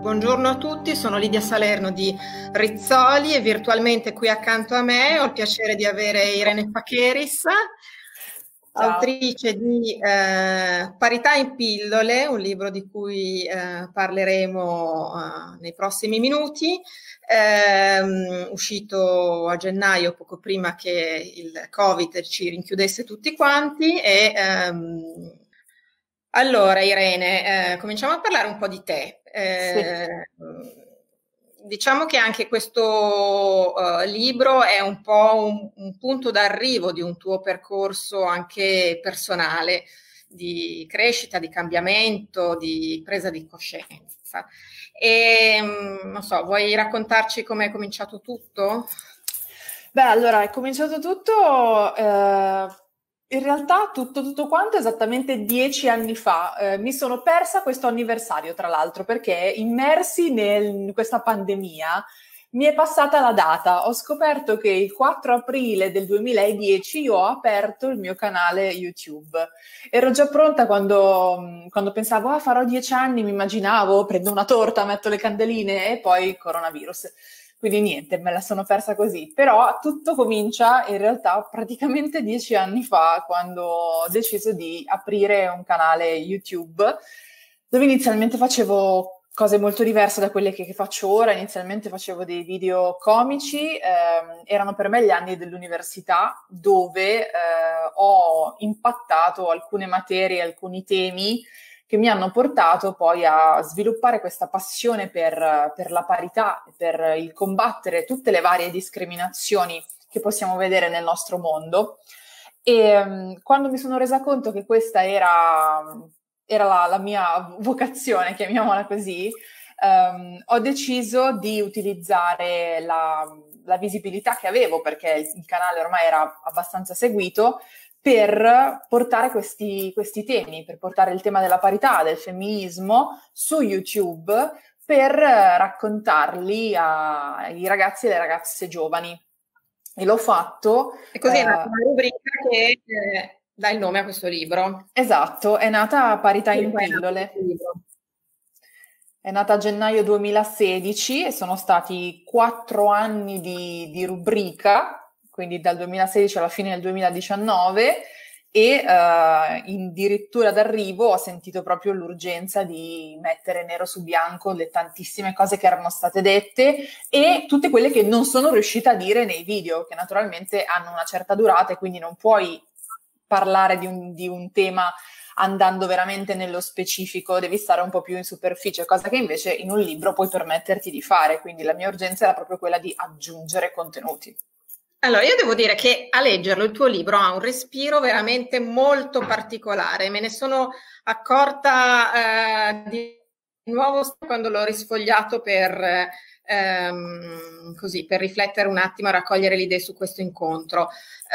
Buongiorno a tutti, sono Lidia Salerno di Rizzoli e virtualmente qui accanto a me ho il piacere di avere Irene Facheris, Ciao. autrice di Parità in pillole, un libro di cui parleremo nei prossimi minuti, uscito a gennaio, poco prima che il Covid ci rinchiudesse tutti quanti. Allora, Irene, cominciamo a parlare un po' di te. Sì. Diciamo che anche questo libro è un po' un punto d'arrivo di un tuo percorso anche personale, di crescita, di cambiamento, di presa di coscienza. Non so, vuoi raccontarci come è cominciato tutto? Beh, allora è cominciato tutto, in realtà tutto quanto esattamente 10 anni fa. Mi sono persa questo anniversario, tra l'altro, perché immersi in questa pandemia mi è passata la data. Ho scoperto che il 4 aprile del 2010 io ho aperto il mio canale YouTube. Ero già pronta quando pensavo, farò 10 anni, mi immaginavo, prendo una torta, metto le candeline e poi coronavirus. Quindi niente, me la sono persa così. Però tutto comincia in realtà praticamente 10 anni fa, quando ho deciso di aprire un canale YouTube, dove inizialmente facevo cose molto diverse da quelle che faccio ora. Inizialmente facevo dei video comici, erano per me gli anni dell'università, dove ho impattato alcune materie, alcuni temi che mi hanno portato poi a sviluppare questa passione per la parità, per il combattere tutte le varie discriminazioni che possiamo vedere nel nostro mondo. E quando mi sono resa conto che questa era la mia vocazione, chiamiamola così, ho deciso di utilizzare la visibilità che avevo, perché il canale ormai era abbastanza seguito, per portare questi temi, per portare il tema della parità, del femminismo su YouTube, per raccontarli ai ragazzi e alle ragazze giovani. E l'ho fatto, E così è nata una rubrica che dà il nome a questo libro. esatto, è nata Parità E in poi è nato questo pillole. libro. È nata a gennaio 2016 e sono stati 4 anni di rubrica, quindi dal 2016 alla fine del 2019, e addirittura d'arrivo ho sentito proprio l'urgenza di mettere nero su bianco le tantissime cose che erano state dette e tutte quelle che non sono riuscita a dire nei video, che naturalmente hanno una certa durata e quindi non puoi parlare di un tema andando veramente nello specifico, devi stare un po' più in superficie, cosa che invece in un libro puoi permetterti di fare. Quindi la mia urgenza era proprio quella di aggiungere contenuti. Allora, io devo dire che a leggerlo il tuo libro ha un respiro veramente molto particolare. Me ne sono accorta di nuovo quando l'ho risfogliato così, per riflettere un attimo e raccogliere le idee su questo incontro.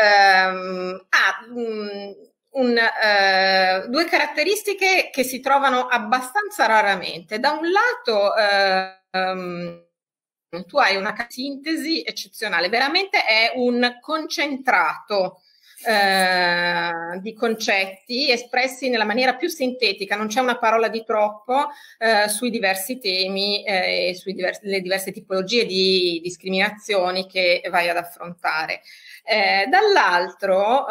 Due caratteristiche che si trovano abbastanza raramente. Da un lato, tu hai una sintesi eccezionale, veramente è un concentrato di concetti espressi nella maniera più sintetica, non c'è una parola di troppo sui diversi temi e le diverse tipologie di discriminazioni che vai ad affrontare. Dall'altro,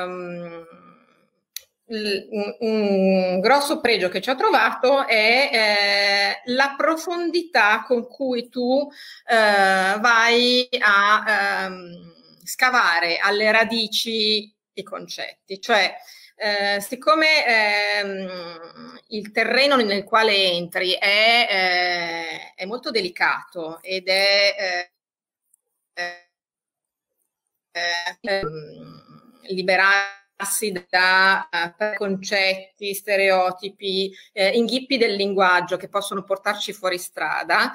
un grosso pregio che ci ho trovato è la profondità con cui tu vai a scavare alle radici i concetti, cioè siccome il terreno nel quale entri è molto delicato ed è liberarsi da concetti, stereotipi, inghippi del linguaggio che possono portarci fuori strada,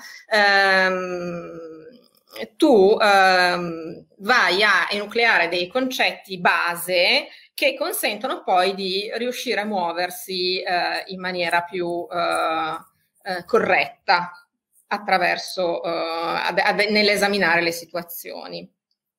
tu vai a enucleare dei concetti base che consentono poi di riuscire a muoversi in maniera più corretta attraverso nell'esaminare le situazioni.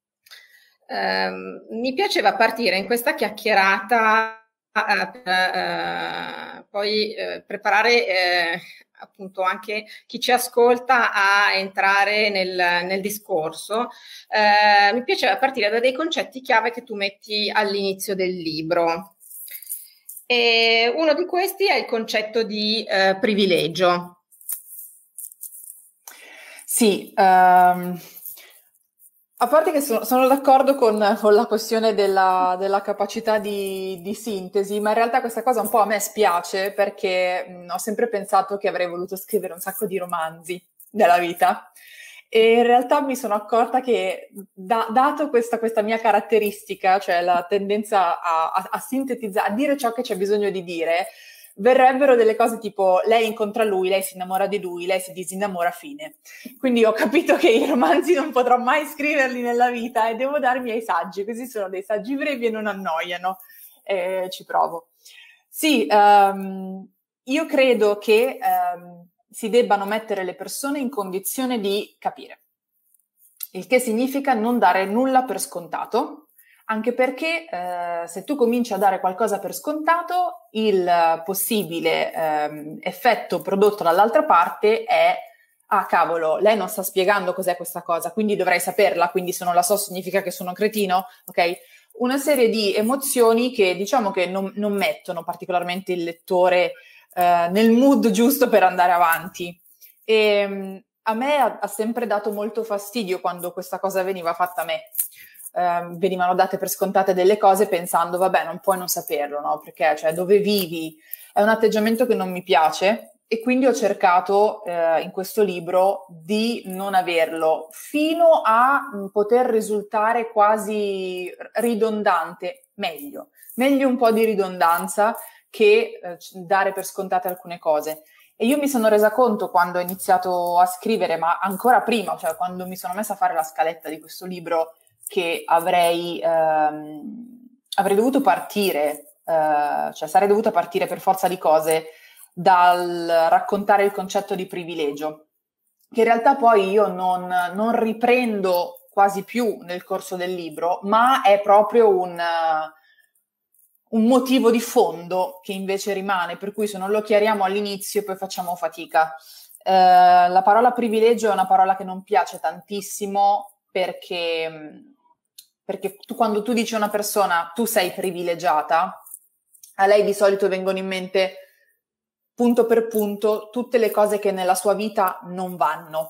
Mi piaceva partire in questa chiacchierata poi preparare appunto anche chi ci ascolta a entrare nel discorso, mi piaceva partire da dei concetti chiave che tu metti all'inizio del libro. E uno di questi è il concetto di privilegio. Sì, a parte che sono d'accordo con la questione della capacità di sintesi, ma in realtà questa cosa un po' a me spiace perché ho sempre pensato che avrei voluto scrivere un sacco di romanzi nella vita e in realtà mi sono accorta che dato questa mia caratteristica, cioè la tendenza a sintetizzare, a dire ciò che c'è bisogno di dire, verrebbero delle cose tipo lei incontra lui, lei si innamora di lui, lei si disinnamora, fine. Quindi ho capito che i romanzi non potrò mai scriverli nella vita e devo darmi ai saggi, così sono dei saggi brevi e non annoiano. Ci provo. Sì, io credo che si debbano mettere le persone in condizione di capire, il che significa non dare nulla per scontato, anche perché se tu cominci a dare qualcosa per scontato, il possibile effetto prodotto dall'altra parte è ah cavolo, lei non sta spiegando cos'è questa cosa, quindi dovrei saperla, quindi se non la so significa che sono cretino, ok? Una serie di emozioni che diciamo che non mettono particolarmente il lettore nel mood giusto per andare avanti. E a me ha sempre dato molto fastidio quando questa cosa veniva fatta a me. Venivano date per scontate delle cose pensando vabbè non puoi non saperlo, no? Perché cioè dove vivi è un atteggiamento che non mi piace e quindi ho cercato in questo libro di non averlo fino a poter risultare quasi ridondante, meglio un po' di ridondanza che dare per scontate alcune cose. E io mi sono resa conto quando ho iniziato a scrivere, ma ancora prima, cioè quando mi sono messa a fare la scaletta di questo libro, che avrei dovuto partire, cioè sarei dovuta partire per forza di cose dal raccontare il concetto di privilegio, che in realtà poi io non riprendo quasi più nel corso del libro, ma è proprio un motivo di fondo che invece rimane, per cui se non lo chiariamo all'inizio poi facciamo fatica. La parola privilegio è una parola che non piace tantissimo perché quando tu dici a una persona tu sei privilegiata, a lei di solito vengono in mente punto per punto tutte le cose che nella sua vita non vanno.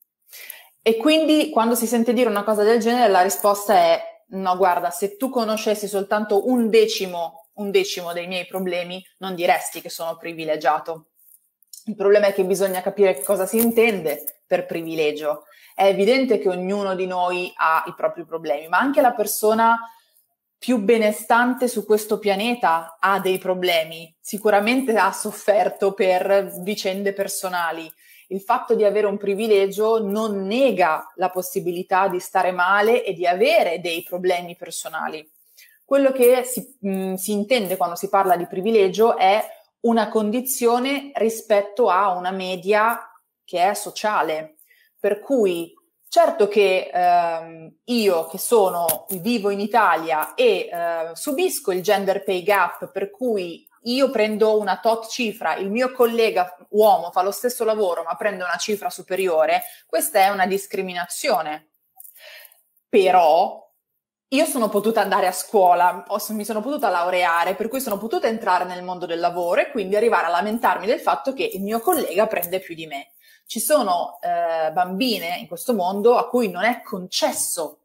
E quindi quando si sente dire una cosa del genere la risposta è no, guarda, se tu conoscessi soltanto un decimo dei miei problemi, non diresti che sono privilegiato. Il problema è che bisogna capire che cosa si intende per privilegio. È evidente che ognuno di noi ha i propri problemi, ma anche la persona più benestante su questo pianeta ha dei problemi. Sicuramente ha sofferto per vicende personali. Il fatto di avere un privilegio non nega la possibilità di stare male e di avere dei problemi personali. Quello che si intende quando si parla di privilegio è una condizione rispetto a una media che è sociale. Per cui certo che io che vivo in Italia e subisco il gender pay gap, per cui io prendo una tot cifra, il mio collega uomo fa lo stesso lavoro ma prende una cifra superiore, questa è una discriminazione. Però io sono potuta andare a scuola, mi sono potuta laureare, per cui sono potuta entrare nel mondo del lavoro e quindi arrivare a lamentarmi del fatto che il mio collega prende più di me. Ci sono bambine in questo mondo a cui non è concessa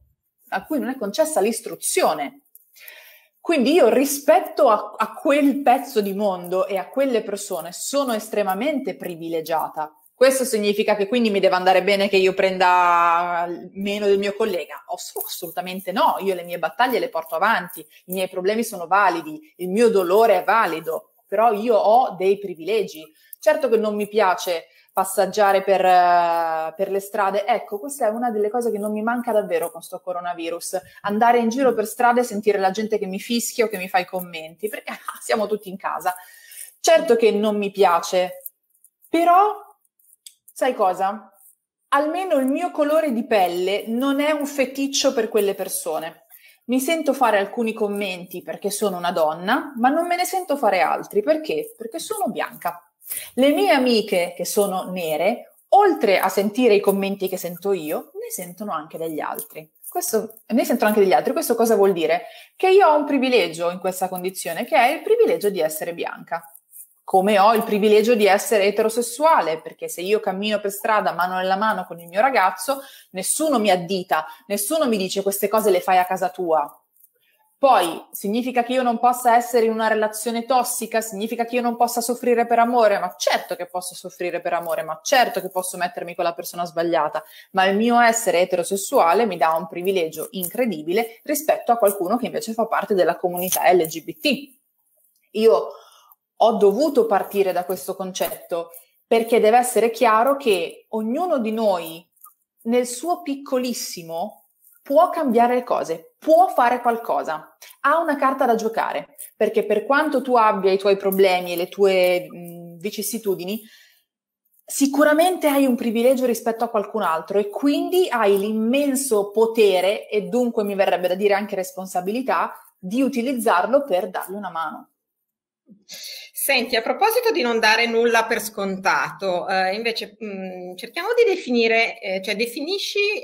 l'istruzione. Quindi io rispetto a quel pezzo di mondo e a quelle persone sono estremamente privilegiata. Questo significa che quindi mi deve andare bene che io prenda meno del mio collega? Assolutamente no, io le mie battaglie le porto avanti, i miei problemi sono validi, il mio dolore è valido, però io ho dei privilegi. Certo che non mi piace passeggiare per le strade. Ecco, questa è una delle cose che non mi manca davvero con sto coronavirus. Andare in giro per strada e sentire la gente che mi fischia o che mi fa i commenti, perché siamo tutti in casa. Certo che non mi piace, però, sai cosa? Almeno il mio colore di pelle non è un feticcio per quelle persone. Mi sento fare alcuni commenti perché sono una donna, ma non me ne sento fare altri. Perché? Perché sono bianca. Le mie amiche che sono nere, oltre a sentire i commenti che sento io, ne sentono anche degli altri. Questo cosa vuol dire? Che io ho un privilegio in questa condizione, che è il privilegio di essere bianca. Come ho il privilegio di essere eterosessuale, perché se io cammino per strada mano nella mano con il mio ragazzo, nessuno mi addita, nessuno mi dice queste cose le fai a casa tua. Poi significa che io non possa essere in una relazione tossica, significa che io non possa soffrire per amore, ma certo che posso soffrire per amore, ma certo che posso mettermi con la persona sbagliata, ma il mio essere eterosessuale mi dà un privilegio incredibile rispetto a qualcuno che invece fa parte della comunità LGBT. Io ho dovuto partire da questo concetto perché deve essere chiaro che ognuno di noi nel suo piccolissimo può cambiare le cose, può fare qualcosa, ha una carta da giocare, perché per quanto tu abbia i tuoi problemi e le tue vicissitudini, sicuramente hai un privilegio rispetto a qualcun altro e quindi hai l'immenso potere e dunque mi verrebbe da dire anche responsabilità di utilizzarlo per dargli una mano. Senti, a proposito di non dare nulla per scontato, invece cerchiamo di definire, cioè definisci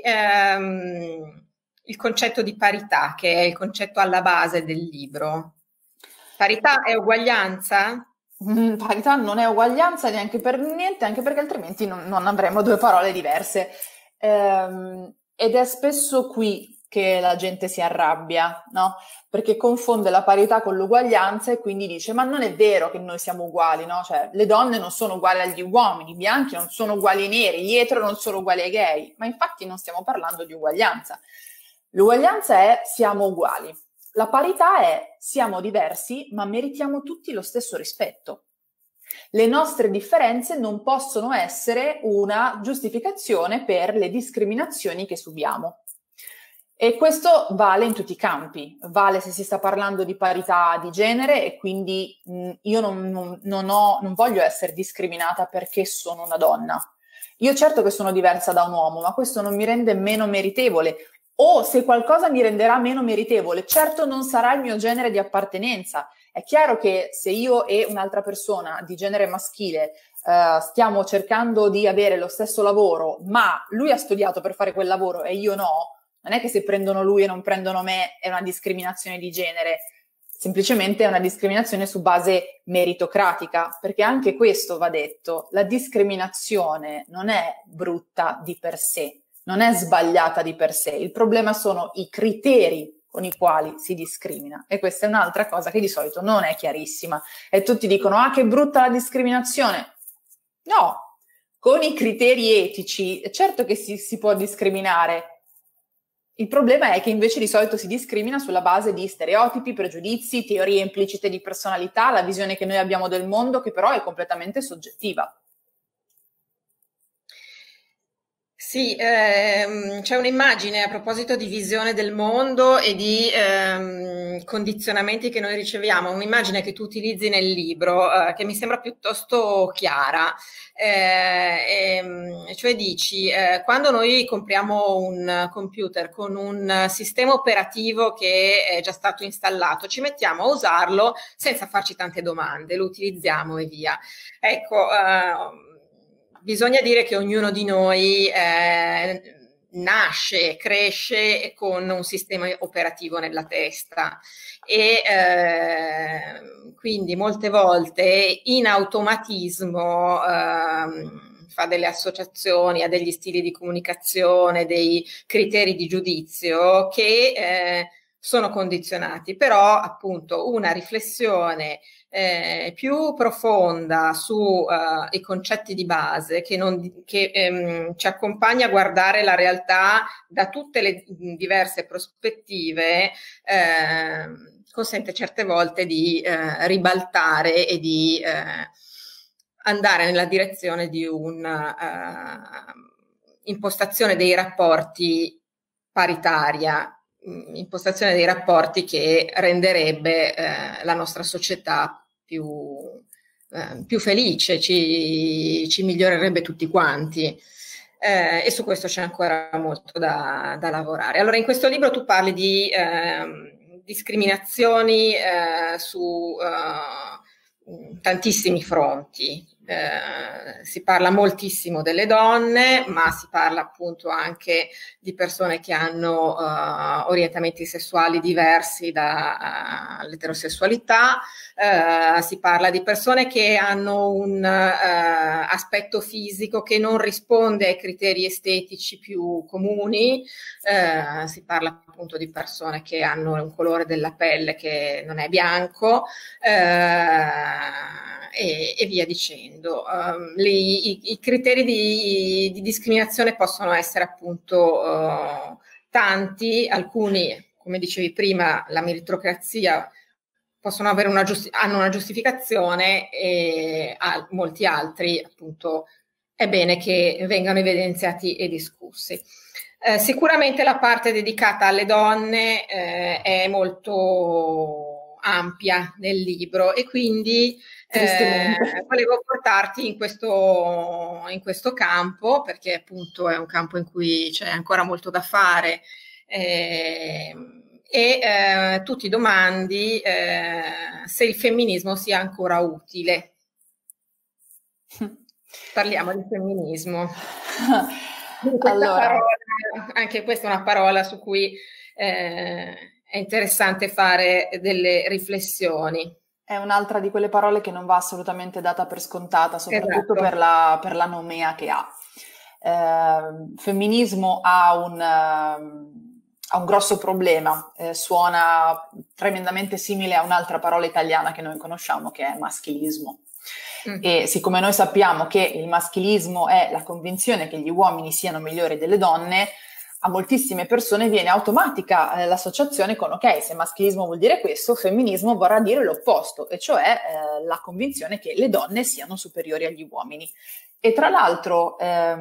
il concetto di parità, che è il concetto alla base del libro. Parità è uguaglianza? Parità non è uguaglianza neanche per niente, anche perché altrimenti non avremmo due parole diverse. Ed è spesso qui che la gente si arrabbia, no? Perché confonde la parità con l'uguaglianza e quindi dice ma non è vero che noi siamo uguali, no? Cioè le donne non sono uguali agli uomini, i bianchi non sono uguali ai neri, gli etero non sono uguali ai gay, ma infatti non stiamo parlando di uguaglianza. L'uguaglianza è siamo uguali. La parità è siamo diversi, ma meritiamo tutti lo stesso rispetto. Le nostre differenze non possono essere una giustificazione per le discriminazioni che subiamo. E questo vale in tutti i campi, vale se si sta parlando di parità di genere e quindi io non voglio essere discriminata perché sono una donna. Io certo che sono diversa da un uomo, ma questo non mi rende meno meritevole. O se qualcosa mi renderà meno meritevole, certo non sarà il mio genere di appartenenza. È chiaro che se io e un'altra persona di genere maschile stiamo cercando di avere lo stesso lavoro, ma lui ha studiato per fare quel lavoro e io no, non è che se prendono lui e non prendono me è una discriminazione di genere, semplicemente è una discriminazione su base meritocratica, perché anche questo va detto, la discriminazione non è brutta di per sé, non è sbagliata di per sé, il problema sono i criteri con i quali si discrimina e questa è un'altra cosa che di solito non è chiarissima e tutti dicono ah che brutta la discriminazione, no, con i criteri etici certo che si può discriminare. Il problema è che invece di solito si discrimina sulla base di stereotipi, pregiudizi, teorie implicite di personalità, la visione che noi abbiamo del mondo, che però è completamente soggettiva. Sì, c'è un'immagine a proposito di visione del mondo e di condizionamenti che noi riceviamo, un'immagine che tu utilizzi nel libro che mi sembra piuttosto chiara, cioè dici, quando noi compriamo un computer con un sistema operativo che è già stato installato, ci mettiamo a usarlo senza farci tante domande, lo utilizziamo e via. Ecco, bisogna dire che ognuno di noi nasce, cresce con un sistema operativo nella testa e quindi molte volte in automatismo fa delle associazioni a degli stili di comunicazione, dei criteri di giudizio che sono condizionati, però appunto una riflessione più profonda su i concetti di base che ci accompagna a guardare la realtà da tutte le diverse prospettive consente certe volte di ribaltare e di andare nella direzione di un'impostazione dei rapporti paritaria, impostazione dei rapporti che renderebbe la nostra società più felice, ci migliorerebbe tutti quanti. E su questo c'è ancora molto da lavorare. Allora, in questo libro tu parli di discriminazioni su tantissimi fronti, si parla moltissimo delle donne, ma si parla appunto anche di persone che hanno orientamenti sessuali diversi dall'eterosessualità, si parla di persone che hanno un aspetto fisico che non risponde ai criteri estetici più comuni, si parla appunto di persone che hanno un colore della pelle che non è bianco, e via dicendo. I criteri di discriminazione possono essere appunto tanti, alcuni, come dicevi prima, la meritocrazia possono avere hanno una giustificazione, e molti altri appunto è bene che vengano evidenziati e discussi. Sicuramente la parte dedicata alle donne è molto ampia nel libro, e quindi volevo portarti in questo campo, perché appunto è un campo in cui c'è ancora molto da fare, e tu ti domandi se il femminismo sia ancora utile. Parliamo di femminismo. Allora, anche questa è una parola su cui è interessante fare delle riflessioni. è un'altra di quelle parole che non va assolutamente data per scontata, soprattutto Esatto. per la nomea che ha. Femminismo ha un grosso problema, suona tremendamente simile a un'altra parola italiana che noi conosciamo, che è maschilismo. E siccome noi sappiamo che il maschilismo è la convinzione che gli uomini siano migliori delle donne, a moltissime persone viene automatica l'associazione con ok, se maschilismo vuol dire questo, femminismo vorrà dire l'opposto, e cioè la convinzione che le donne siano superiori agli uomini. E tra l'altro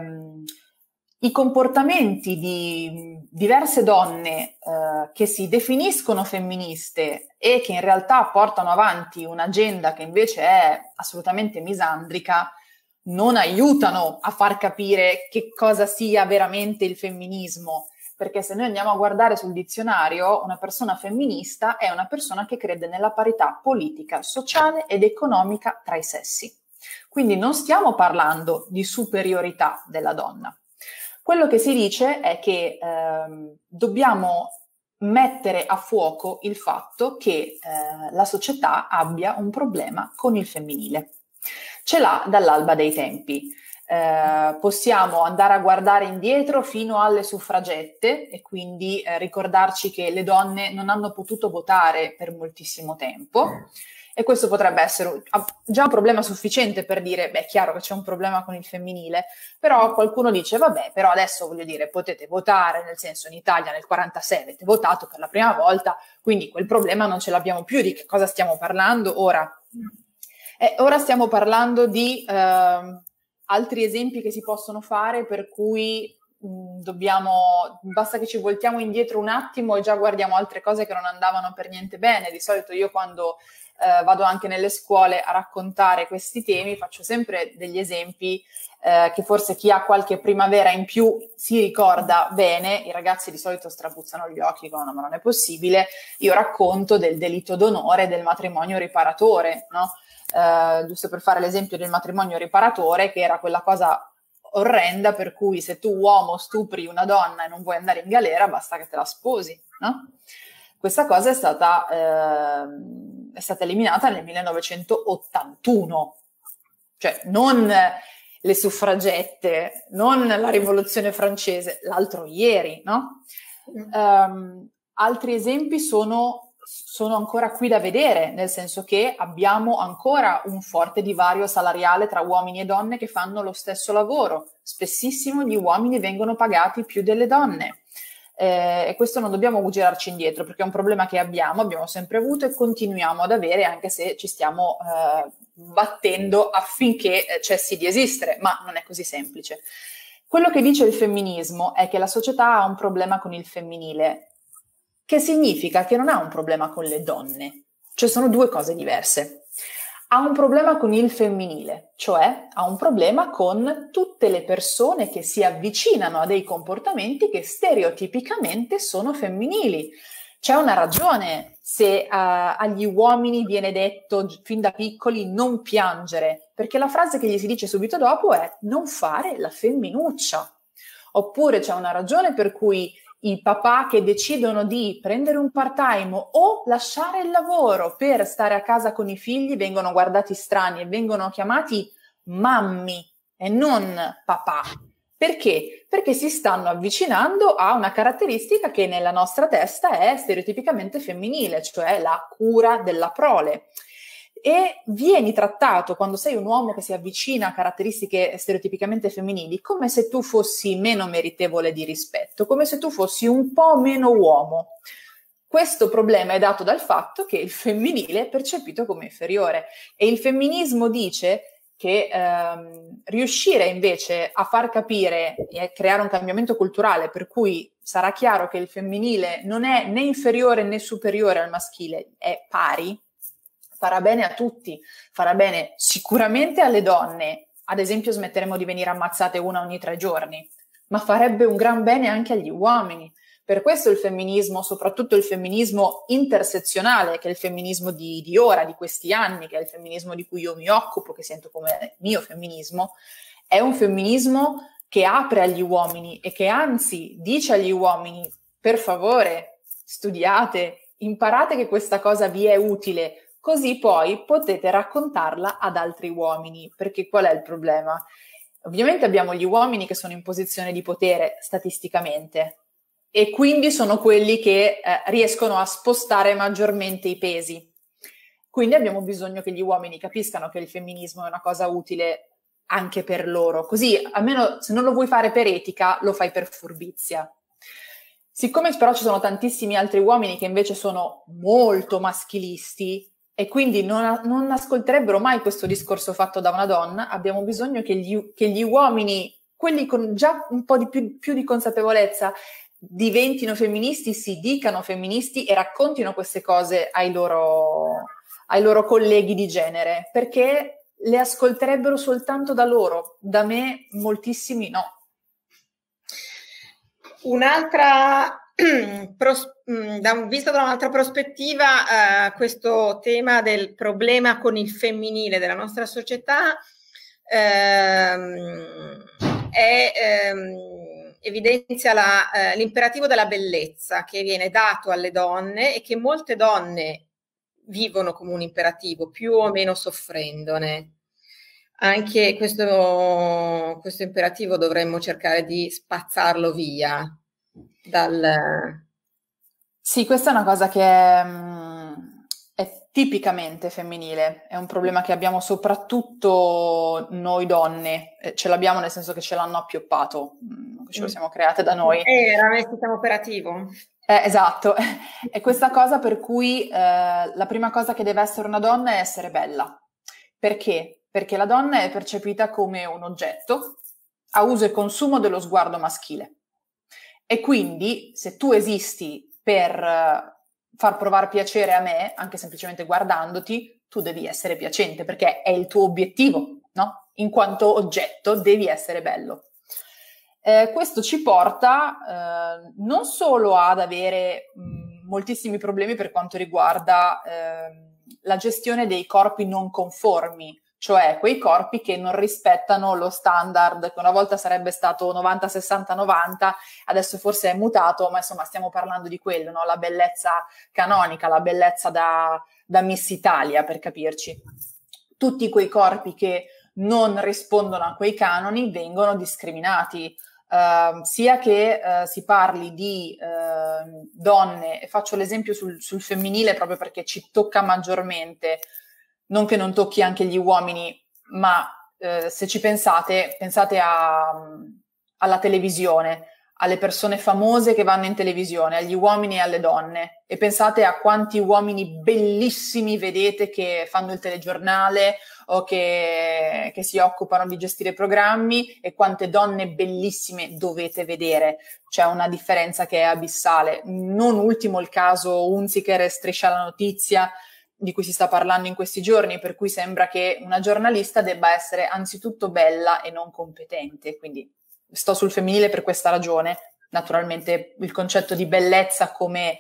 i comportamenti di diverse donne che si definiscono femministe e che in realtà portano avanti un'agenda che invece è assolutamente misandrica, non aiutano a far capire che cosa sia veramente il femminismo, perché se noi andiamo a guardare sul dizionario, una persona femminista è una persona che crede nella parità politica, sociale ed economica tra i sessi. Quindi non stiamo parlando di superiorità della donna. Quello che si dice è che dobbiamo mettere a fuoco il fatto che la società abbia un problema con il femminile. Ce l'ha dall'alba dei tempi. Possiamo andare a guardare indietro fino alle suffragette e quindi ricordarci che le donne non hanno potuto votare per moltissimo tempo, e questo potrebbe essere già un problema sufficiente per dire, beh, è chiaro che c'è un problema con il femminile, però qualcuno dice, vabbè, però adesso voglio dire, potete votare, nel senso in Italia nel 46 avete votato per la prima volta, quindi quel problema non ce l'abbiamo più. Di che cosa stiamo parlando ora? Ora stiamo parlando di altri esempi che si possono fare, per cui basta che ci voltiamo indietro un attimo e già guardiamo altre cose che non andavano per niente bene. Di solito io quando vado anche nelle scuole a raccontare questi temi faccio sempre degli esempi che forse chi ha qualche primavera in più si ricorda bene. I ragazzi di solito strabuzzano gli occhi, ma non è possibile. Io racconto del delitto d'onore del matrimonio riparatore, no? Giusto per fare l'esempio del matrimonio riparatore, che era quella cosa orrenda per cui se tu uomo stupri una donna e non vuoi andare in galera basta che te la sposi, no? Questa cosa è stata eliminata nel 1981, cioè non le suffragette, non la rivoluzione francese, l'altro ieri, no? Altri esempi sono ancora qui da vedere, nel senso che abbiamo ancora un forte divario salariale tra uomini e donne che fanno lo stesso lavoro. Spessissimo gli uomini vengono pagati più delle donne. E questo non dobbiamo girarci indietro, perché è un problema che abbiamo sempre avuto e continuiamo ad avere, anche se ci stiamo battendo affinché cessi di esistere, ma non è così semplice. Quello che dice il femminismo è che la società ha un problema con il femminile, che significa che non ha un problema con le donne, cioè sono due cose diverse. Ha un problema con il femminile, cioè ha un problema con tutte le persone che si avvicinano a dei comportamenti che stereotipicamente sono femminili. C'è una ragione se agli uomini viene detto fin da piccoli non piangere, perché la frase che gli si dice subito dopo è non fare la femminuccia. Oppure c'è una ragione per cui i papà che decidono di prendere un part-time o lasciare il lavoro per stare a casa con i figli vengono guardati strani e vengono chiamati mammi e non papà. Perché? Perché si stanno avvicinando a una caratteristica che nella nostra testa è stereotipicamente femminile, cioè la cura della prole. E vieni trattato, quando sei un uomo che si avvicina a caratteristiche stereotipicamente femminili, come se tu fossi meno meritevole di rispetto, come se tu fossi un po' meno uomo. Questo problema è dato dal fatto che il femminile è percepito come inferiore e il femminismo dice che riuscire invece a far capire e a creare un cambiamento culturale per cui sarà chiaro che il femminile non è né inferiore né superiore al maschile, è pari, farà bene a tutti, farà bene sicuramente alle donne, ad esempio smetteremo di venire ammazzate una ogni 3 giorni, ma farebbe un gran bene anche agli uomini. Per questo il femminismo, soprattutto il femminismo intersezionale, che è il femminismo di ora, di questi anni, che è il femminismo di cui io mi occupo, che sento come mio femminismo, è un femminismo che apre agli uomini e che anzi dice agli uomini: per favore, studiate, imparate che questa cosa vi è utile, così poi potete raccontarla ad altri uomini. Perché qual è il problema? Ovviamente abbiamo gli uomini che sono in posizione di potere statisticamente, e quindi sono quelli che riescono a spostare maggiormente i pesi. Quindi abbiamo bisogno che gli uomini capiscano che il femminismo è una cosa utile anche per loro. Così, almeno se non lo vuoi fare per etica, lo fai per furbizia. Siccome però ci sono tantissimi altri uomini che invece sono molto maschilisti e quindi non ascolterebbero mai questo discorso fatto da una donna, abbiamo bisogno che gli uomini, quelli con già un po' di più di consapevolezza, diventino femministi, si dicano femministi e raccontino queste cose ai loro colleghi di genere, perché le ascolterebbero soltanto da loro, da me moltissimi no. Un'altra, visto da un'altra prospettiva, questo tema del problema con il femminile della nostra società evidenzia l'imperativo della bellezza che viene dato alle donne e che molte donne vivono come un imperativo, più o meno soffrendone. Anche questo imperativo dovremmo cercare di spazzarlo via Sì, questa è una cosa che è tipicamente femminile, è un problema che abbiamo soprattutto noi donne, ce l'abbiamo nel senso che ce l'hanno appioppato, ce lo siamo create da noi. Veramente sistema operativo. Esatto, è questa cosa per cui la prima cosa che deve essere una donna è essere bella. Perché? Perché la donna è percepita come un oggetto a uso e consumo dello sguardo maschile. E quindi se tu esisti per far provare piacere a me, anche semplicemente guardandoti, tu devi essere piacente perché è il tuo obiettivo, no? In quanto oggetto devi essere bello. Questo ci porta non solo ad avere moltissimi problemi per quanto riguarda la gestione dei corpi non conformi, cioè quei corpi che non rispettano lo standard, che una volta sarebbe stato 90-60-90, adesso forse è mutato, ma insomma stiamo parlando di quello, no? La bellezza canonica, la bellezza da Miss Italia, per capirci. Tutti quei corpi che non rispondono a quei canoni vengono discriminati, sia che si parli di donne, e faccio l'esempio sul femminile proprio perché ci tocca maggiormente, non che non tocchi anche gli uomini, ma se ci pensate alla televisione, alle persone famose che vanno in televisione, agli uomini e alle donne, e pensate a quanti uomini bellissimi vedete che fanno il telegiornale o che si occupano di gestire programmi, e quante donne bellissime dovete vedere. C'è una differenza che è abissale. Non ultimo il caso Hunziker e Striscia la Notizia, di cui si sta parlando in questi giorni, per cui sembra che una giornalista debba essere anzitutto bella e non competente. Quindi sto sul femminile per questa ragione. Naturalmente il concetto di bellezza come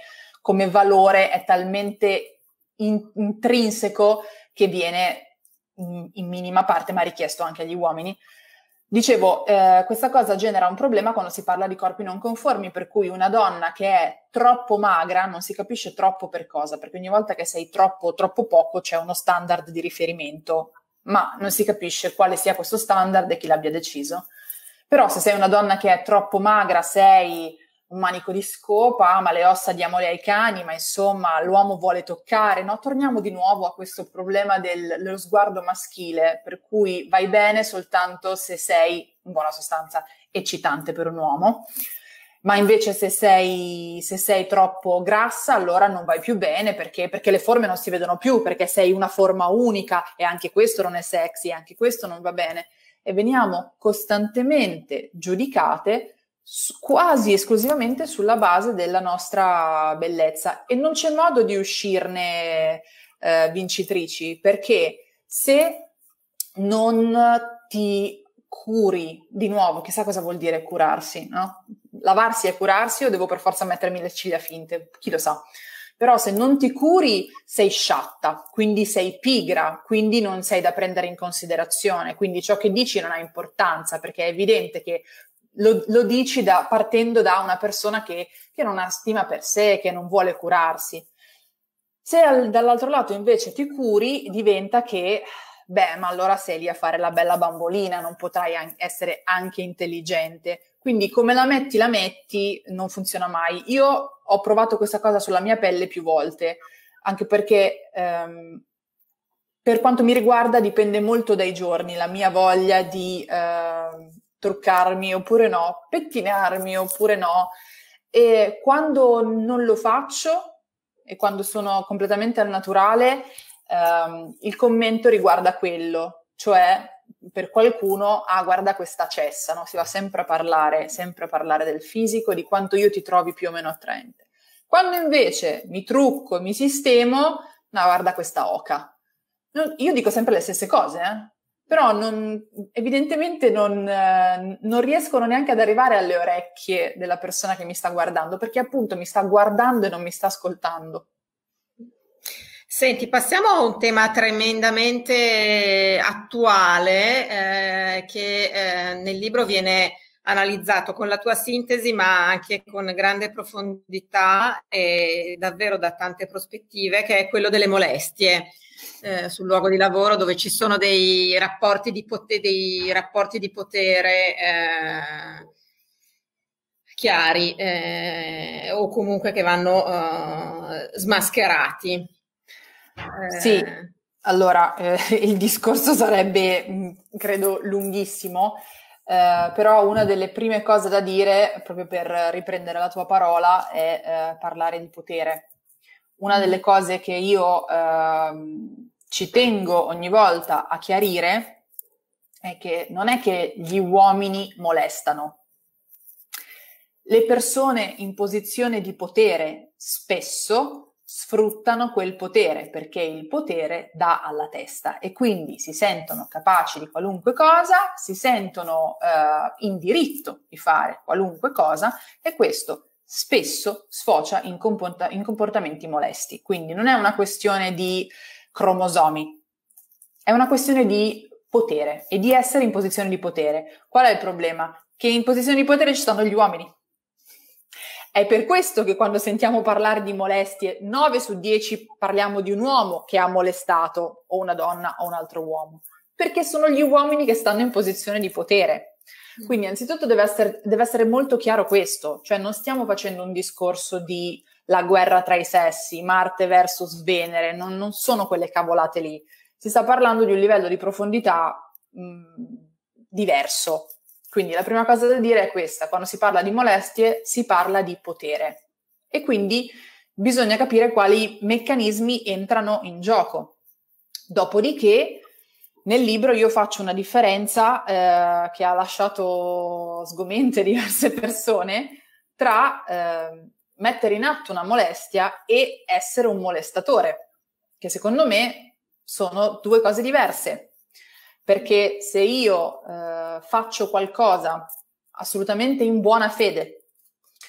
come valore è talmente intrinseco che viene in minima parte, ma richiesto anche agli uomini. Dicevo, questa cosa genera un problema quando si parla di corpi non conformi, per cui una donna che è troppo magra non si capisce troppo per cosa, perché ogni volta che sei troppo poco c'è uno standard di riferimento, ma non si capisce quale sia questo standard e chi l'abbia deciso. Però se sei una donna che è troppo magra, sei un manico di scopa, ma le ossa diamole ai cani, ma insomma l'uomo vuole toccare, no? Torniamo di nuovo a questo problema dello sguardo maschile, per cui vai bene soltanto se sei, in buona sostanza, eccitante per un uomo, ma invece se sei troppo grassa allora non vai più bene perché le forme non si vedono più, perché sei una forma unica e anche questo non è sexy, anche questo non va bene. E veniamo costantemente giudicate quasi esclusivamente sulla base della nostra bellezza e non c'è modo di uscirne vincitrici, perché se non ti curi, di nuovo, chissà cosa vuol dire curarsi, no? Lavarsi è curarsi o devo per forza mettermi le ciglia finte? Chi lo sa. Però se non ti curi sei sciatta, quindi sei pigra, quindi non sei da prendere in considerazione, quindi ciò che dici non ha importanza, perché è evidente che lo dici partendo da una persona che non ha stima per sé, che non vuole curarsi. Se dall'altro lato invece ti curi, diventa che, ma allora sei lì a fare la bella bambolina, non potrai essere anche intelligente. Quindi come la metti, non funziona mai. Io ho provato questa cosa sulla mia pelle più volte, anche perché per quanto mi riguarda dipende molto dai giorni, la mia voglia di truccarmi oppure no, pettinarmi oppure no, e quando non lo faccio e quando sono completamente al naturale, il commento riguarda quello, cioè per qualcuno, guarda questa cessa, no? Si va sempre a parlare del fisico, di quanto io ti trovi più o meno attraente. Quando invece mi trucco e mi sistemo, no, guarda questa oca. Io dico sempre le stesse cose, però evidentemente non riescono neanche ad arrivare alle orecchie della persona che mi sta guardando, perché appunto mi sta guardando e non mi sta ascoltando. Senti, passiamo a un tema tremendamente attuale che nel libro viene analizzato con la tua sintesi, ma anche con grande profondità e davvero da tante prospettive, che è quello delle molestie sul luogo di lavoro, dove ci sono dei rapporti di potere chiari o comunque che vanno smascherati. Sì, allora il discorso sarebbe, credo, lunghissimo, però una delle prime cose da dire, proprio per riprendere la tua parola, è parlare di potere. Una delle cose che io ci tengo ogni volta a chiarire è che non è che gli uomini molestano. Le persone in posizione di potere spesso sfruttano quel potere perché il potere dà alla testa e quindi si sentono capaci di qualunque cosa, si sentono in diritto di fare qualunque cosa e questo spesso sfocia in comportamenti molesti. Quindi non è una questione di cromosomi, è una questione di potere e di essere in posizione di potere. Qual è il problema? Che in posizione di potere ci stanno gli uomini. È per questo che quando sentiamo parlare di molestie, 9 su 10 parliamo di un uomo che ha molestato o una donna o un altro uomo, perché sono gli uomini che stanno in posizione di potere. Quindi innanzitutto deve essere molto chiaro questo, cioè non stiamo facendo un discorso di la guerra tra i sessi, Marte versus Venere, non sono quelle cavolate lì. Si sta parlando di un livello di profondità diverso. Quindi la prima cosa da dire è questa: quando si parla di molestie si parla di potere e quindi bisogna capire quali meccanismi entrano in gioco. Dopodiché nel libro io faccio una differenza che ha lasciato sgomente diverse persone tra mettere in atto una molestia e essere un molestatore, che secondo me sono due cose diverse. Perché se io faccio qualcosa assolutamente in buona fede,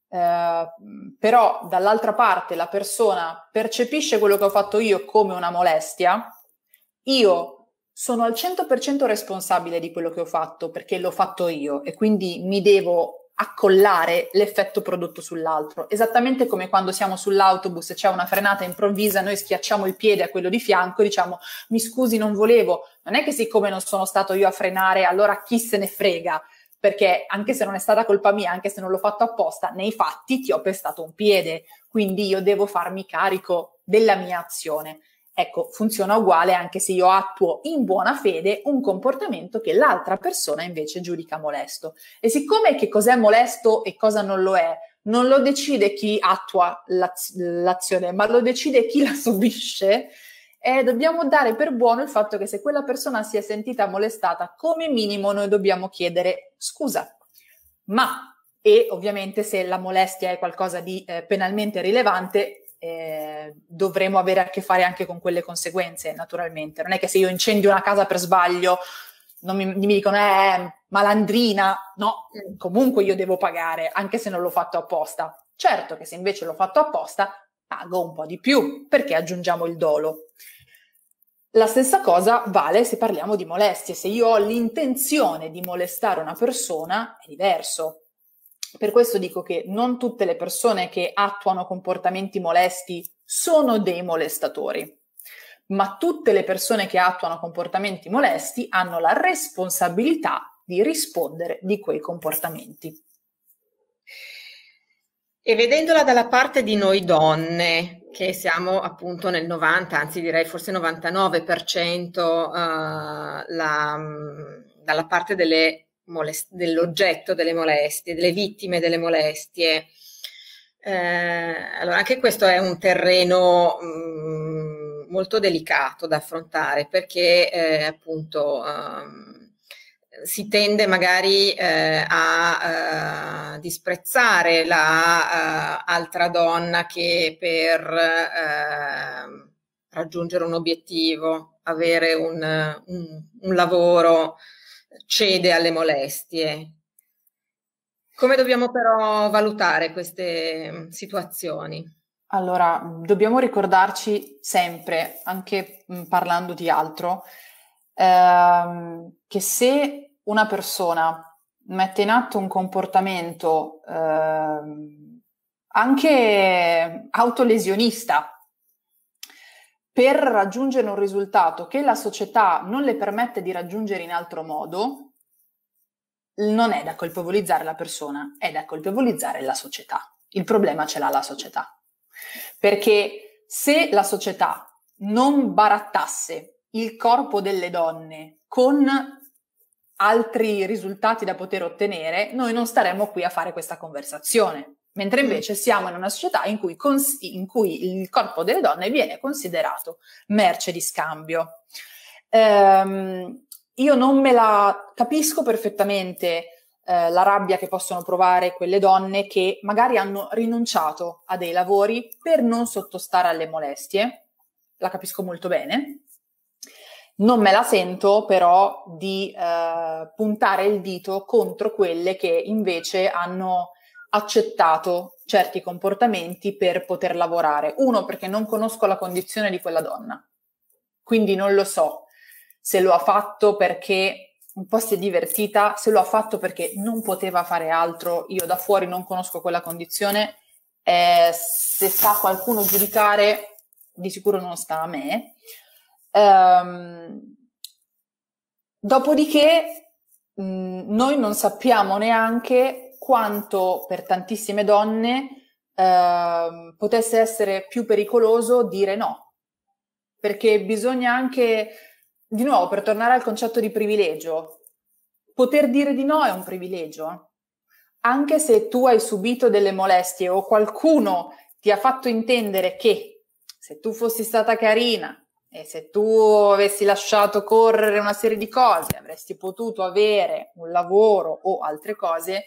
però dall'altra parte la persona percepisce quello che ho fatto io come una molestia, io sono al 100% responsabile di quello che ho fatto perché l'ho fatto io e quindi mi devo accollare l'effetto prodotto sull'altro, esattamente come quando siamo sull'autobus e c'è una frenata improvvisa, noi schiacciamo il piede a quello di fianco e diciamo mi scusi non volevo, non è che siccome non sono stato io a frenare allora chi se ne frega, perché anche se non è stata colpa mia, anche se non l'ho fatto apposta, nei fatti ti ho pestato un piede, quindi io devo farmi carico della mia azione. Ecco, funziona uguale anche se io attuo in buona fede un comportamento che l'altra persona invece giudica molesto. E siccome che cos'è molesto e cosa non lo è, non lo decide chi attua l'azione, ma lo decide chi la subisce, dobbiamo dare per buono il fatto che se quella persona si è sentita molestata, come minimo noi dobbiamo chiedere scusa. E ovviamente se la molestia è qualcosa di penalmente rilevante, dovremo avere a che fare anche con quelle conseguenze, naturalmente. Non è che se io incendio una casa per sbaglio non mi dicono malandrina, no, comunque io devo pagare anche se non l'ho fatto apposta. Certo che se invece l'ho fatto apposta pago un po' di più perché aggiungiamo il dolo. La stessa cosa vale se parliamo di molestie. Se io ho l'intenzione di molestare una persona è diverso. Per questo dico che non tutte le persone che attuano comportamenti molesti sono dei molestatori, ma tutte le persone che attuano comportamenti molesti hanno la responsabilità di rispondere di quei comportamenti. E vedendola dalla parte di noi donne, che siamo appunto nel 90, anzi direi forse 99%, dalla parte dell'oggetto delle molestie, delle vittime delle molestie. Allora anche questo è un terreno molto delicato da affrontare perché appunto si tende magari a disprezzare la altra donna che per raggiungere un obiettivo, avere un lavoro, cede alle molestie. Come dobbiamo però valutare queste situazioni? Allora, dobbiamo ricordarci sempre, anche parlando di altro, che se una persona mette in atto un comportamento anche autolesionista per raggiungere un risultato che la società non le permette di raggiungere in altro modo, non è da colpevolizzare la persona, è da colpevolizzare la società. Il problema ce l'ha la società. Perché se la società non barattasse il corpo delle donne con altri risultati da poter ottenere, noi non staremmo qui a fare questa conversazione. Mentre invece siamo in una società in cui il corpo delle donne viene considerato merce di scambio. Io non me la capisco perfettamente la rabbia che possono provare quelle donne che magari hanno rinunciato a dei lavori per non sottostare alle molestie, la capisco molto bene. Non me la sento però di puntare il dito contro quelle che invece hanno accettato certi comportamenti per poter lavorare. Uno, perché non conosco la condizione di quella donna, quindi non lo so se lo ha fatto perché un po' si è divertita, se lo ha fatto perché non poteva fare altro, io da fuori non conosco quella condizione, se sa qualcuno giudicare, di sicuro non sta a me. Dopodiché noi non sappiamo neanche quanto per tantissime donne potesse essere più pericoloso dire no, perché bisogna anche, di nuovo, per tornare al concetto di privilegio, poter dire di no è un privilegio, anche se tu hai subito delle molestie o qualcuno ti ha fatto intendere che se tu fossi stata carina e se tu avessi lasciato correre una serie di cose avresti potuto avere un lavoro o altre cose,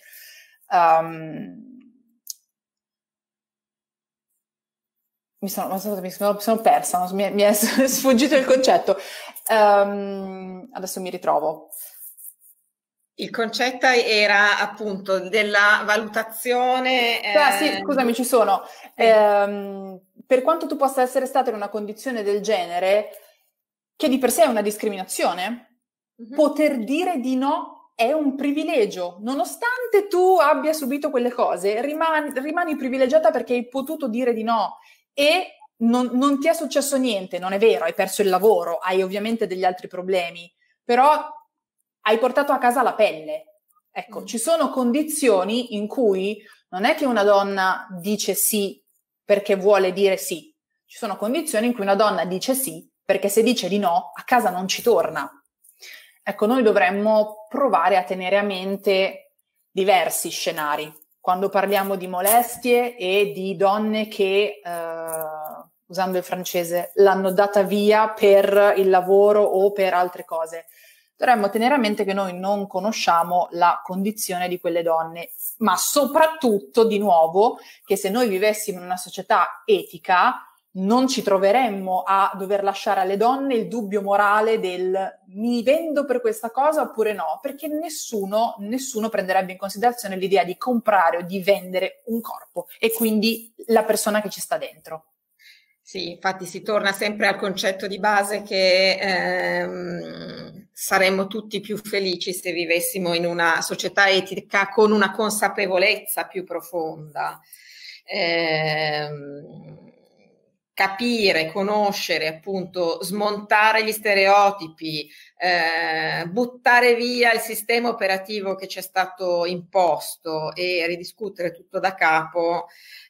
mi sono persa, mi è sfuggito il concetto. Adesso mi ritrovo. Il concetto era appunto della valutazione. Sì, scusami, ci sono. Per quanto tu possa essere stato in una condizione del genere, che di per sé è una discriminazione, poter dire di no è un privilegio. Nonostante tu abbia subito quelle cose, rimani privilegiata perché hai potuto dire di no e non ti è successo niente. Non è vero, hai perso il lavoro, hai ovviamente degli altri problemi, però hai portato a casa la pelle. Ecco, ci sono condizioni in cui non è che una donna dice sì perché vuole dire sì. Ci sono condizioni in cui una donna dice sì perché se dice di no, a casa non ci torna. Ecco, noi dovremmo provare a tenere a mente diversi scenari. Quando parliamo di molestie e di donne che, usando il francese, l'hanno data via per il lavoro o per altre cose, dovremmo tenere a mente che noi non conosciamo la condizione di quelle donne, ma soprattutto, di nuovo, che se noi vivessimo in una società etica, non ci troveremmo a dover lasciare alle donne il dubbio morale del mi vendo per questa cosa oppure no, perché nessuno prenderebbe in considerazione l'idea di comprare o di vendere un corpo e quindi la persona che ci sta dentro. Sì, infatti si torna sempre al concetto di base che saremmo tutti più felici se vivessimo in una società etica con una consapevolezza più profonda. Capire, conoscere, appunto, smontare gli stereotipi, buttare via il sistema operativo che ci è stato imposto e ridiscutere tutto da capo,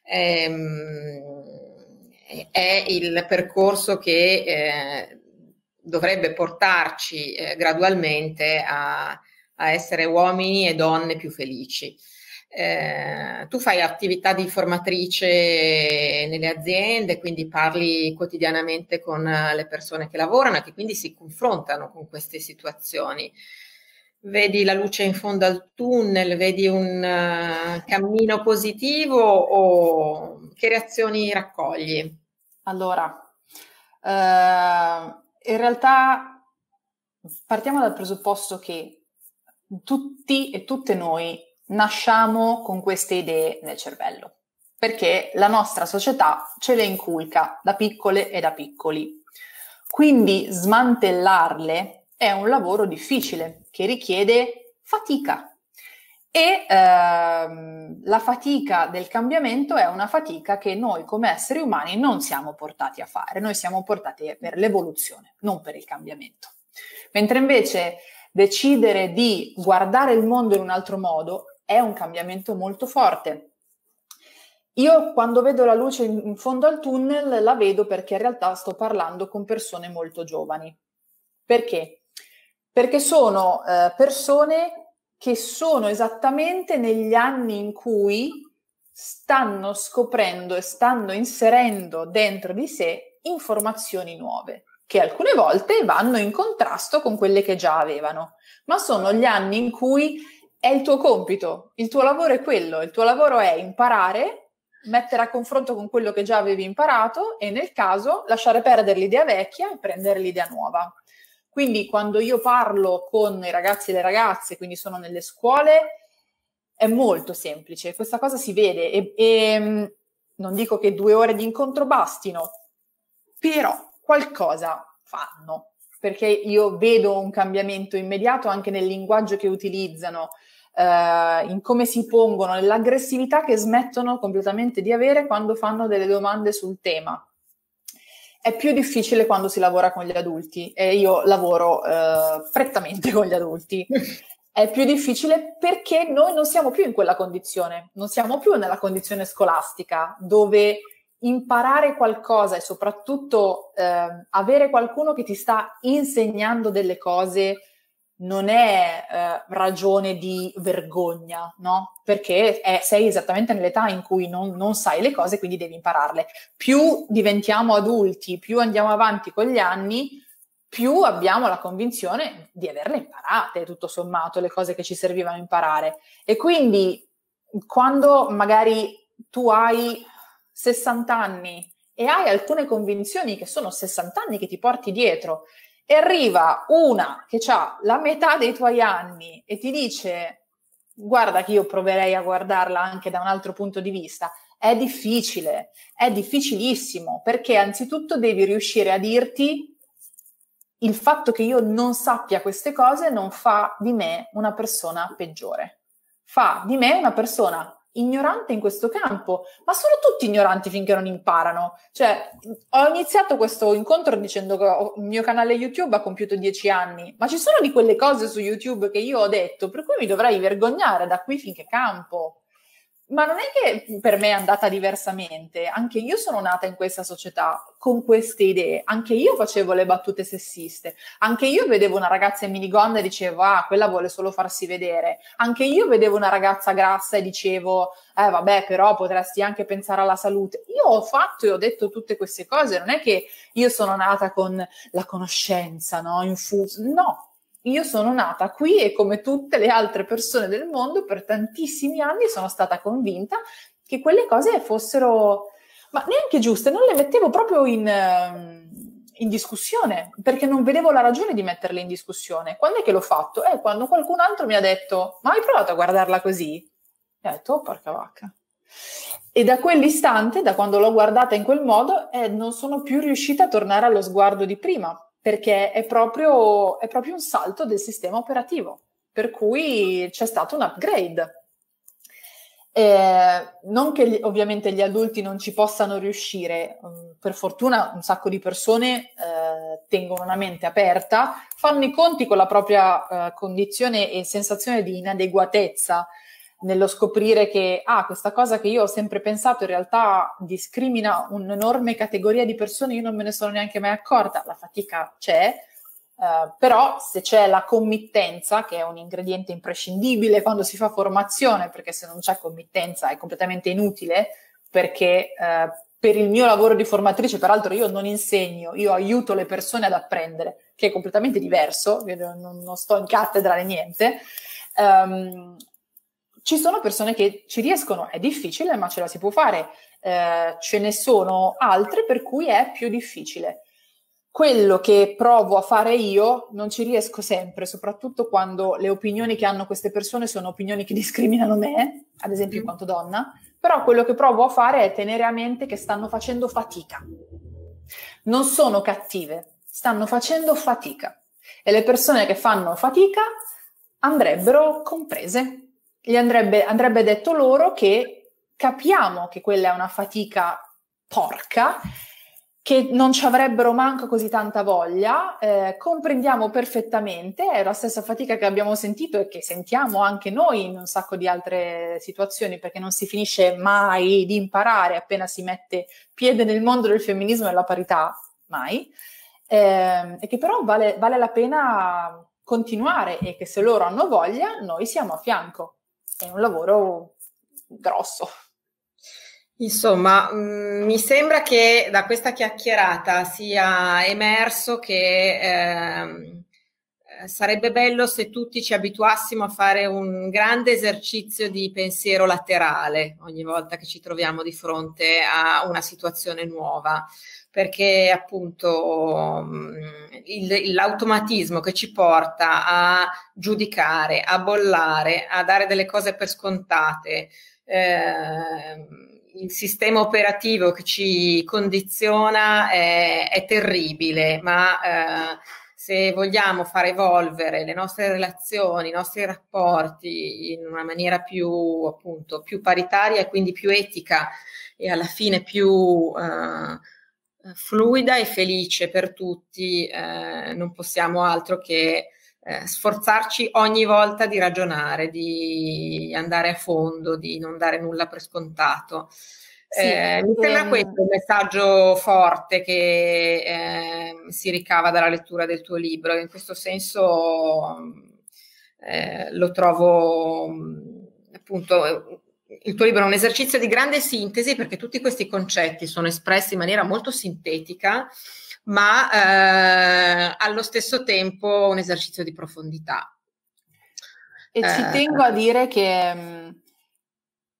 è il percorso che dovrebbe portarci gradualmente a essere uomini e donne più felici. Tu fai attività di formatrice nelle aziende, quindi parli quotidianamente con le persone che lavorano e che quindi si confrontano con queste situazioni. Vedi la luce in fondo al tunnel, vedi un cammino positivo o che reazioni raccogli? Allora, in realtà partiamo dal presupposto che tutti e tutte noi nasciamo con queste idee nel cervello, perché la nostra società ce le inculca da piccole e da piccoli. Quindi smantellarle è un lavoro difficile che richiede fatica. E la fatica del cambiamento è una fatica che noi come esseri umani non siamo portati a fare, noi siamo portati per l'evoluzione, non per il cambiamento. Mentre invece decidere di guardare il mondo in un altro modo è un cambiamento molto forte. Io quando vedo la luce in fondo al tunnel la vedo perché in realtà sto parlando con persone molto giovani. Perché? Perché sono persone che sono esattamente negli anni in cui stanno scoprendo e stanno inserendo dentro di sé informazioni nuove, che alcune volte vanno in contrasto con quelle che già avevano, ma sono gli anni in cui è il tuo compito, il tuo lavoro è quello, il tuo lavoro è imparare, mettere a confronto con quello che già avevi imparato e nel caso lasciare perdere l'idea vecchia e prendere l'idea nuova. Quindi quando io parlo con i ragazzi e le ragazze, quindi sono nelle scuole, è molto semplice, questa cosa si vede e non dico che 2 ore di incontro bastino, però qualcosa fanno, perché io vedo un cambiamento immediato anche nel linguaggio che utilizzano, in come si pongono, nell'aggressività che smettono completamente di avere quando fanno delle domande sul tema. È più difficile quando si lavora con gli adulti e io lavoro prettamente con gli adulti. È più difficile perché noi non siamo più in quella condizione, non siamo più nella condizione scolastica dove imparare qualcosa e soprattutto avere qualcuno che ti sta insegnando delle cose non è ragione di vergogna, no? Perché sei esattamente nell'età in cui non sai le cose, quindi devi impararle. Più diventiamo adulti, più andiamo avanti con gli anni, più abbiamo la convinzione di averle imparate, tutto sommato, le cose che ci servivano imparare. E quindi quando magari tu hai 60 anni e hai alcune convinzioni che sono 60 anni che ti porti dietro e arriva una che ha la metà dei tuoi anni e ti dice guarda che io proverei a guardarla anche da un altro punto di vista, è difficile, è difficilissimo, perché anzitutto devi riuscire a dirti il fatto che io non sappia queste cose non fa di me una persona peggiore, fa di me una persona ignorante in questo campo, ma sono tutti ignoranti finché non imparano. Cioè, ho iniziato questo incontro dicendo che il mio canale YouTube ha compiuto 10 anni, ma ci sono di quelle cose su YouTube che io ho detto, per cui mi dovrei vergognare da qui finché campo. Ma non è che per me è andata diversamente, anche io sono nata in questa società con queste idee, anche io facevo le battute sessiste, anche io vedevo una ragazza in minigonna e dicevo ah, quella vuole solo farsi vedere, anche io vedevo una ragazza grassa e dicevo vabbè, però potresti anche pensare alla salute. Io ho fatto e ho detto tutte queste cose, non è che io sono nata con la conoscenza, no, infusa, no. Io sono nata qui e come tutte le altre persone del mondo per tantissimi anni sono stata convinta che quelle cose fossero, ma neanche giuste, non le mettevo proprio in discussione, perché non vedevo la ragione di metterle in discussione. Quando è che l'ho fatto? Quando qualcun altro mi ha detto ma hai provato a guardarla così? E ho detto oh porca vacca. E da quell'istante, da quando l'ho guardata in quel modo, non sono più riuscita a tornare allo sguardo di prima, perché è proprio un salto del sistema operativo, per cui c'è stato un upgrade. Non che ovviamente gli adulti non ci possano riuscire, per fortuna un sacco di persone tengono una mente aperta, fanno i conti con la propria condizione e sensazione di inadeguatezza nello scoprire che questa cosa che io ho sempre pensato in realtà discrimina un'enorme categoria di persone, io non me ne sono neanche mai accorta, la fatica c'è, però se c'è la committenza, che è un ingrediente imprescindibile quando si fa formazione, perché se non c'è committenza è completamente inutile, perché per il mio lavoro di formatrice, peraltro io non insegno, io aiuto le persone ad apprendere, che è completamente diverso, non sto in cattedra né niente, ci sono persone che ci riescono, è difficile ma ce la si può fare, ce ne sono altre per cui è più difficile. Quello che provo a fare io non ci riesco sempre, soprattutto quando le opinioni che hanno queste persone sono opinioni che discriminano me, ad esempio in quanto donna, però quello che provo a fare è tenere a mente che stanno facendo fatica. Non sono cattive, stanno facendo fatica. E le persone che fanno fatica andrebbero comprese. Gli andrebbe detto loro che capiamo che quella è una fatica porca, che non ci avrebbero manco così tanta voglia, comprendiamo perfettamente, è la stessa fatica che abbiamo sentito e che sentiamo anche noi in un sacco di altre situazioni, perché non si finisce mai di imparare appena si mette piede nel mondo del femminismo e della parità, mai, e che però vale la pena continuare e che se loro hanno voglia noi siamo a fianco. È un lavoro grosso. Insomma, mi sembra che da questa chiacchierata sia emerso che sarebbe bello se tutti ci abituassimo a fare un grande esercizio di pensiero laterale ogni volta che ci troviamo di fronte a una situazione nuova, perché appunto l'automatismo che ci porta a giudicare, a bollare, a dare delle cose per scontate, il sistema operativo che ci condiziona è terribile, ma se vogliamo far evolvere le nostre relazioni, i nostri rapporti in una maniera più, appunto, più paritaria e quindi più etica e alla fine più fluida e felice per tutti, non possiamo altro che sforzarci ogni volta di ragionare, di andare a fondo, di non dare nulla per scontato. Sì, mi sembra questo un messaggio forte che si ricava dalla lettura del tuo libro. In questo senso lo trovo appunto. Il tuo libro è un esercizio di grande sintesi perché tutti questi concetti sono espressi in maniera molto sintetica, ma allo stesso tempo un esercizio di profondità. E ci tengo a dire che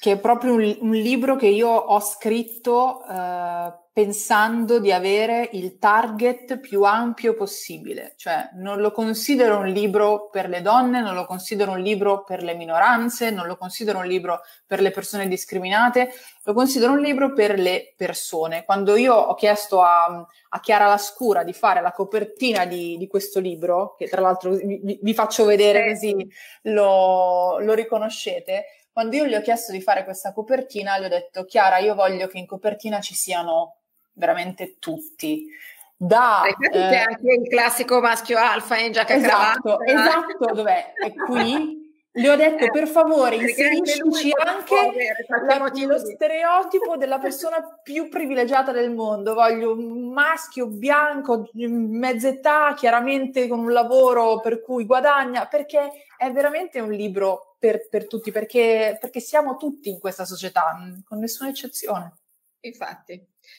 che è proprio un libro che io ho scritto pensando di avere il target più ampio possibile, cioè non lo considero un libro per le donne, non lo considero un libro per le minoranze, non lo considero un libro per le persone discriminate, lo considero un libro per le persone. Quando io ho chiesto a Chiara Lascura di fare la copertina di questo libro, che tra l'altro vi faccio vedere così lo riconoscete, quando io gli ho chiesto di fare questa copertina, gli ho detto: Chiara, io voglio che in copertina ci siano veramente tutti. C'è anche il classico maschio alfa in giacca e cravatta. Esatto, dov'è? È qui. Le ho detto, per favore, inseriscici anche lo stereotipo della persona più privilegiata del mondo. Voglio un maschio bianco, mezza età, chiaramente con un lavoro per cui guadagna, perché è veramente un libro per tutti, perché siamo tutti in questa società, con nessuna eccezione. Infatti.